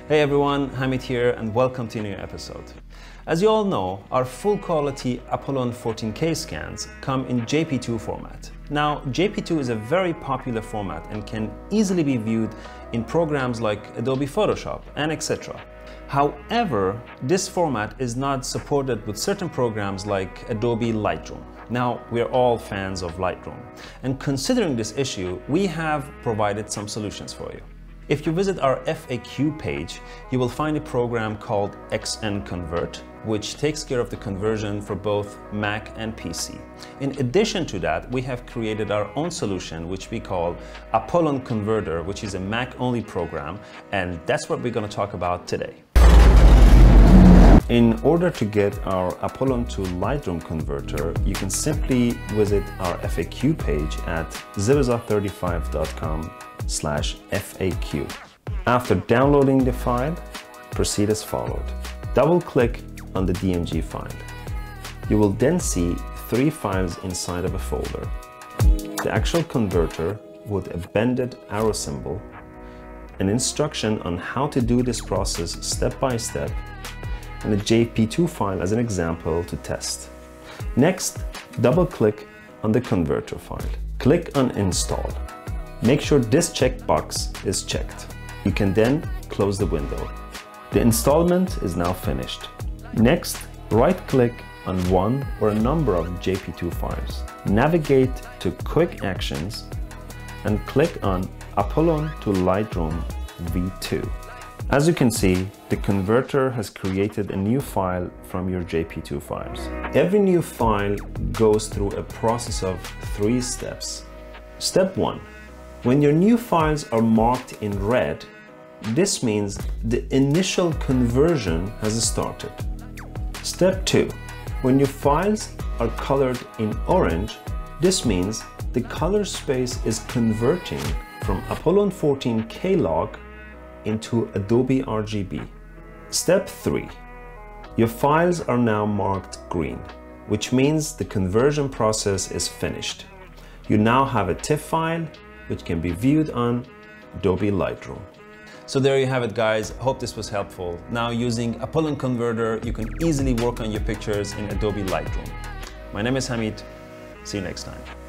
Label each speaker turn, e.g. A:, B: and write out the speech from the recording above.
A: Hey everyone, Hamid here and welcome to a new episode. As you all know, our full quality Apollon 14K scans come in JP2 format. Now, JP2 is a very popular format and can easily be viewed in programs like Adobe Photoshop and etc. However, this format is not supported with certain programs like Adobe Lightroom. Now, we're all fans of Lightroom, and considering this issue, we have provided some solutions for you. If you visit our FAQ page, you will find a program called XNConvert, which takes care of the conversion for both Mac and PC. In addition to that, we have created our own solution, which we call APOLLON CONVERTER, which is a Mac-only program, and that's what we're going to talk about today. In order to get our Apollon to Lightroom converter, you can simply visit our FAQ page at SILBERSALZ35.com/FAQ. After downloading the file, proceed as followed. Double-click on the DMG file. You will then see 3 files inside of a folder. The actual converter with a bended arrow symbol, an instruction on how to do this process step by step, and a JP2 file as an example to test. Next, double-click on the converter file. Click on Install. Make sure this checkbox is checked. You can then close the window. The installment is now finished. Next, right-click on one or a number of JP2 files. Navigate to Quick Actions and click on Apollon to Lightroom V2. As you can see, the converter has created a new file from your JP2 files. Every new file goes through a process of 3 steps. Step 1. When your new files are marked in red, this means the initial conversion has started. Step 2. When your files are colored in orange, this means the color space is converting from Apollon 14K log into Adobe RGB. Step 3. Your files are now marked green, which means the conversion process is finished. You now have a TIFF file which can be viewed on Adobe Lightroom. So there you have it, guys. Hope this was helpful. Now, using Apollon Converter, you can easily work on your pictures in Adobe Lightroom. My name is Hamid. See you next time.